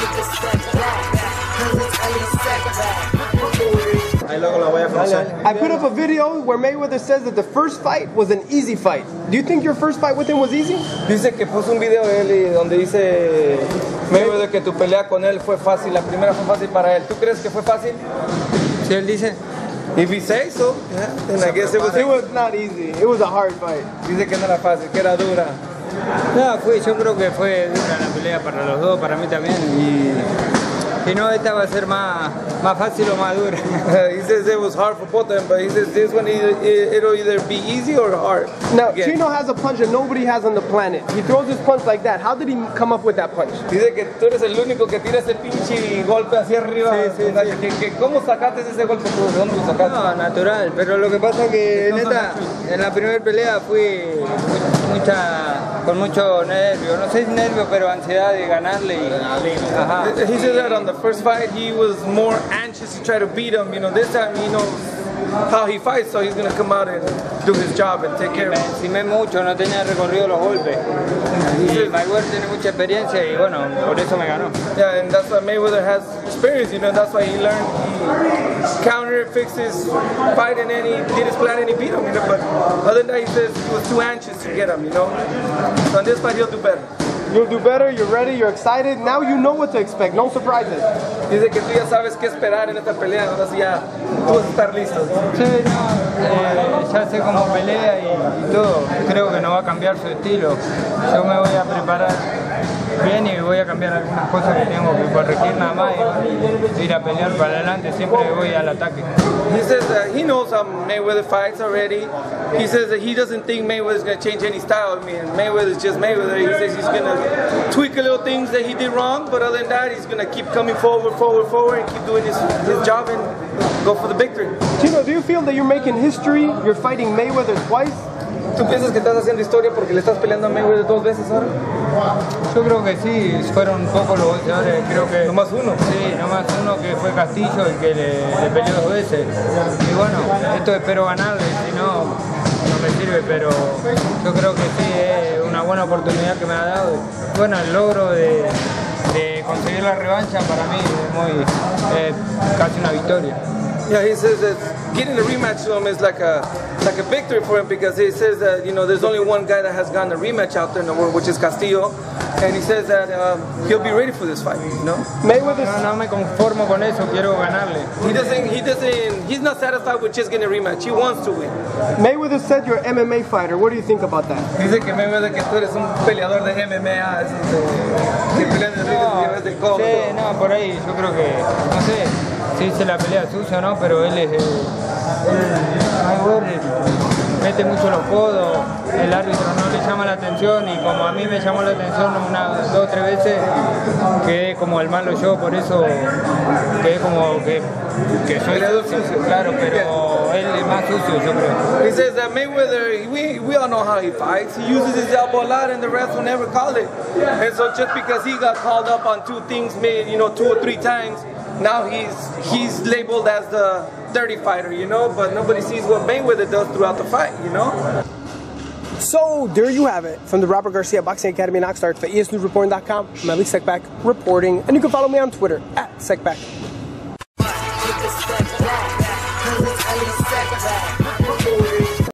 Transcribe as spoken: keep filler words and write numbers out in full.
I put up a video where Mayweather says that the first fight was an easy fight. Do you think your first fight with him was easy? Dice que puso un video de él y donde dice Mayweather que tu pelea con él fue fácil, la primera fue fácil para él. ¿Tú crees que fue fácil? Sí, él dice. If he says so, yeah, then I guess it was. It was not easy. It was a hard fight. Dice que no era fácil, que era dura. No, fue, yo creo que fue dura la pelea para los dos, para mí también. Y si no, esta va a ser más, más fácil o más dura. He says it was hard for both of them, but he says this one either, it'll either be easy or hard. Now, again. Chino has a punch that nobody has on the planet. He throws his punch like that. How did he come up with that punch? Dice que tú eres el único que tira ese pinche golpe hacia arriba. Sí, sí, sí. Que, que, ¿Cómo sacaste ese golpe tú? ¿De dónde lo sacaste? No, natural, pero lo que pasa es que en, esta, en la primera pelea fui mucha, con mucho nervio, no sé si nervio, pero ansiedad de ganarle. Y, ajá. He said that on the first fight he was more anxious to try to beat him. You know, this time he knows how he fights, so he's going to come out and do his job and take care of it. Me encimé mucho, no tenía recorrido los golpes. Y Mayweather tiene mucha experiencia y bueno, por eso me ganó. Yeah, and that's why Mayweather has experience, you know, that's why he learned, he countered, fixed his fight, and then he did his plan and he beat him, you know, but other than that he says he was too anxious to get him, you know. So on this fight he'll do better. You'll do better, you're ready, you're excited. Now you know what to expect, no surprises. Dice que tú ya sabes qué esperar en esta pelea, ahora sí ya tú vas a estar listo. Sí, no, eh, ya sé cómo pelea y, y todo. Creo que no va a cambiar su estilo. Yo me voy a preparar bien y voy a cambiar algunas cosas que tengo que corregir nada más y ir a pelear para adelante. Siempre voy al ataque. He says that he knows how Mayweather fights already. He says that he doesn't think Mayweather's going to change any style. I mean, Mayweather's just Mayweather. He says he's going to tweak a little things that he did wrong, but other than that, he's going to keep coming forward, forward, forward, and keep doing his, his job and go for the victory. Chino, do you feel that you're making history? You're fighting Mayweather twice? ¿Tú piensas que estás haciendo historia porque le estás peleando a Mayweather dos veces ahora? Yo creo que sí, fueron pocos los boxeadores, creo que... ¿No más uno? Sí, no más uno que fue Castillo y que le, le peleó dos veces. Y bueno, esto espero ganarle, si no, no me sirve, pero yo creo que sí, es una buena oportunidad que me ha dado. Bueno, el logro de, de conseguir la revancha para mí es muy, eh, casi una victoria. Yeah, he says that getting the rematch to him is like a like a victory for him because he says that, you know, there's only one guy that has gotten a rematch out there in the world, which is Castillo, and he says that um, he'll be ready for this fight, you know. Mayweather, no, no me conformo con eso, quiero ganarle. He doesn't, he doesn't, he's not satisfied with just getting a rematch. He wants to win. Mayweather said you're an M M A fighter. What do you think about that? Dice que Mayweather que tú eres un peleador de M M A, esos de, que pelean de ríos, de codo. Sí, no, por ahí, yo creo que, no sé. Sí, se la pelea sucia, ¿no? Pero él es el, Mayweather mete mucho los codos, el árbitro no le llama la atención y como a mí me llamó la atención unas dos o tres veces, quedé como el malo yo, por eso quedé como que, que soy sucio, claro, pero él es más sucio, yo creo. He says that Mayweather, we, we all know how he fights. He uses his elbow a lot and the refs will never call it. And so just because he got called up on two things, made, you know, two or three times, now he's he's labeled as the dirty fighter, you know, but nobody sees what Mayweather does throughout the fight, you know? So, there you have it. From the Robert Garcia Boxing Academy in Oxnard for E S News Reporting dot com, I'm Ali Sekbak reporting, and you can follow me on Twitter, at Sekbak.